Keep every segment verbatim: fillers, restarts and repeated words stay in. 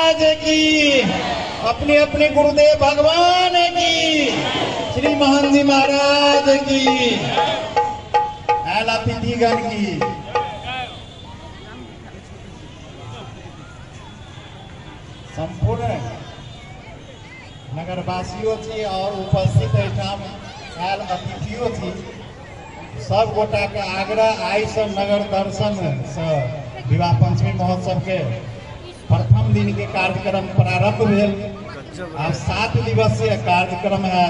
महाराज की, अपने अपने गुरुदेव भगवान की, श्री महंत जी महाराज की, अतिथिगण की। संपूर्ण नगरवासियों थी और उपस्थित एठाम आयल अतिथियों थी, सब गोटा के आग्रह आई सब नगर दर्शन से विवाह पंचमी महोत्सव के प्रथम दिन के कार्यक्रम प्रारंभ भेल। अब सात दिवसीय कार्यक्रम है।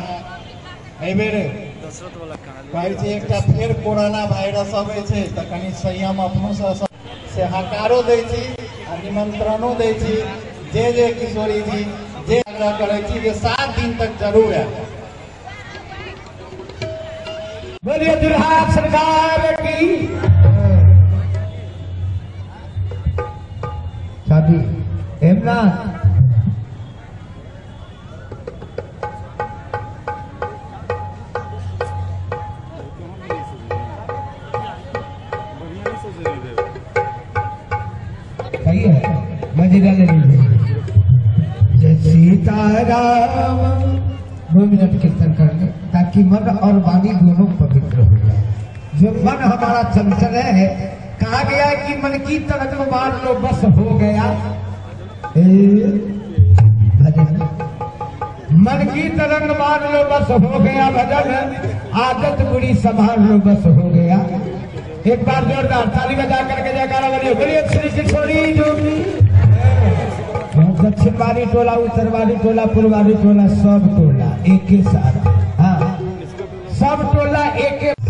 कहे एक फिर कोरोना वायरस अबै छै त कनी संयम अपनो से हकारो दै छी आ निमंत्रणो दै छी। जे जे किशोरी जी जे आग्रह करे छी जे सात दिन तक जरूर है। बोलिए दुल्हा सरकार की। शादी हेमना सही है, मजे डाले जय सीताराम। दो मिनट कीर्तन कर ले ताकि मन और वाणी दोनों पवित्र हो जाए। जो मन हमारा चंचल है, कहा गया कि मन की तरफ मान लो बस हो गया। भजन मन की तरंग मान लो बस हो गया भजन, आदत बुरी संभाल लो बस हो गया। एक बार जोरदार ताली बजा करके जयकारा बोलिए। बोलिए श्री किशोरी जोगी। दक्षिण वाली टोला, उत्तर वाली टोला, पूर्व वाली टोला, सब टोला एक के साथ। हाँ, सब टोला एक के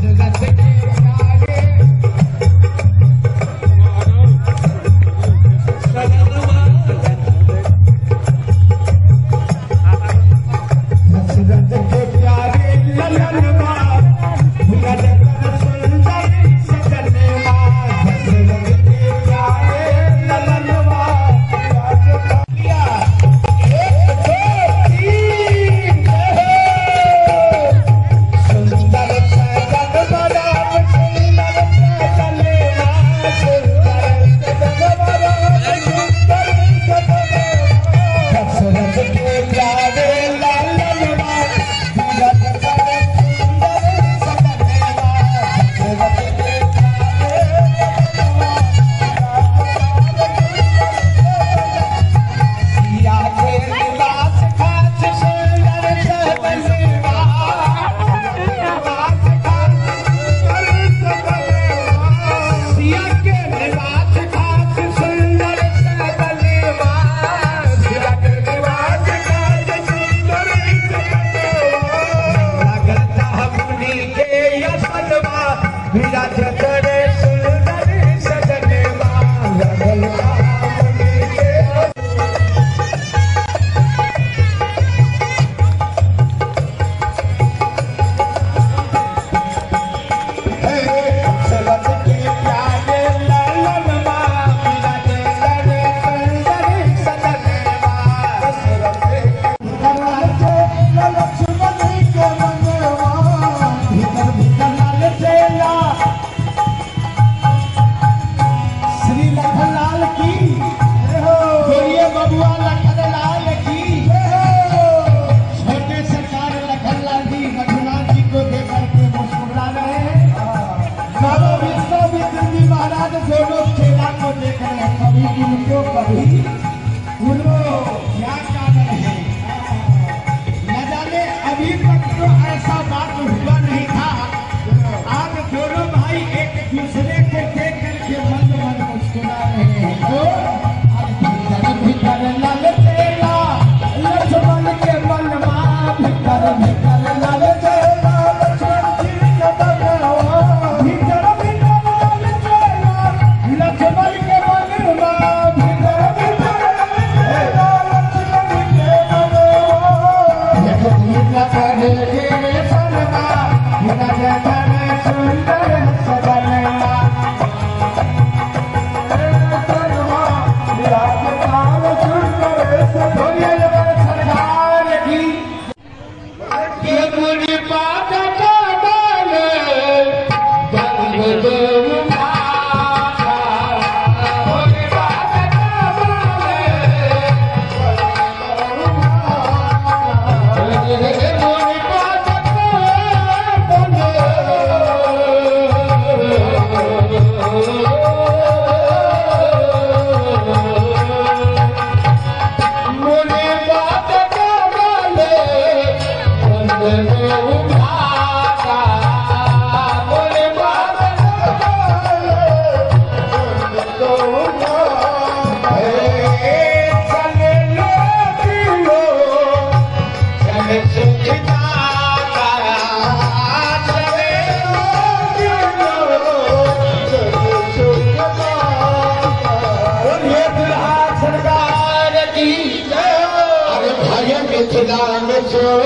मिथिला में शोर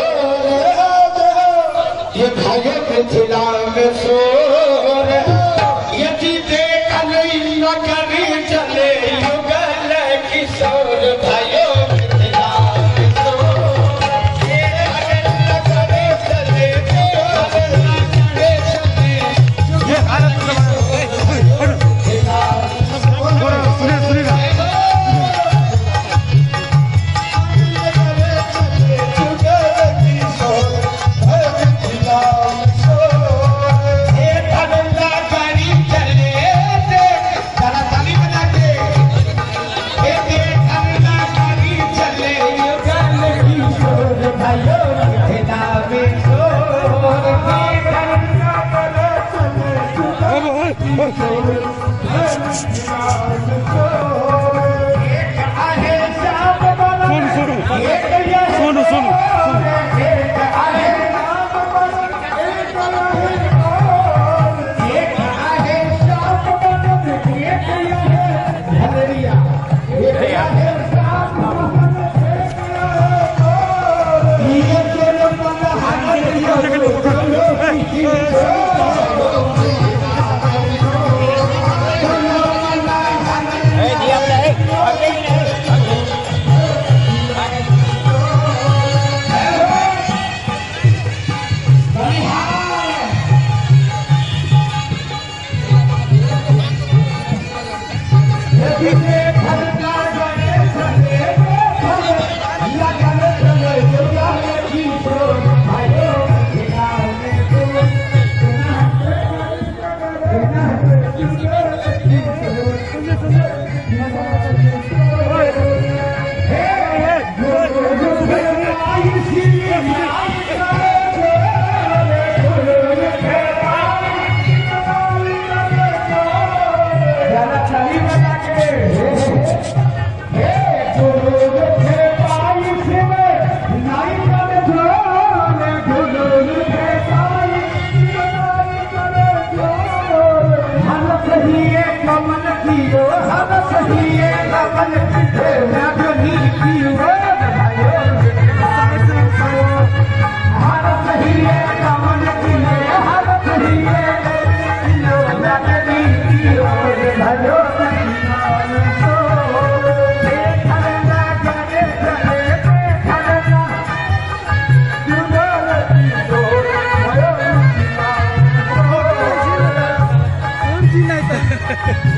ये भाइयों मिथिला में शोर यदि देख नहीं नगरी चले युगल किशोर भाइयों मिथिला में शोर ये अगल नगरी चले युगल नगरी चले ये भारत सुनो सुनो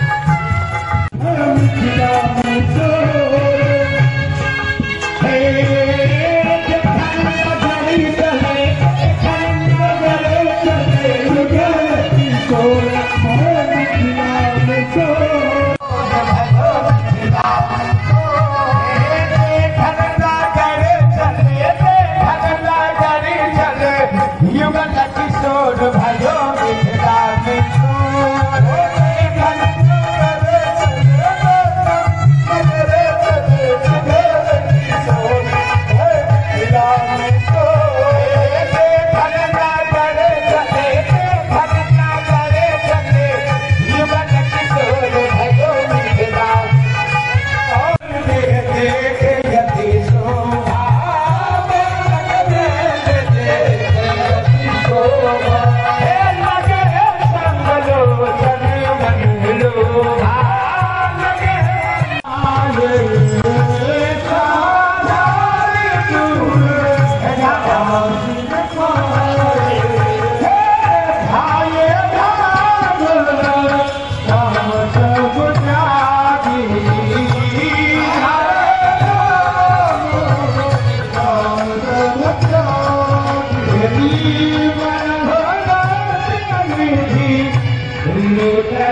Hey